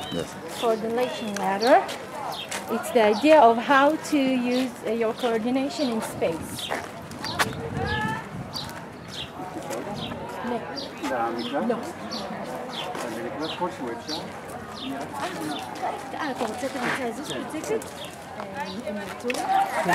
Yes. Coordination ladder. It's the idea of how to use your coordination in space. No. Ah,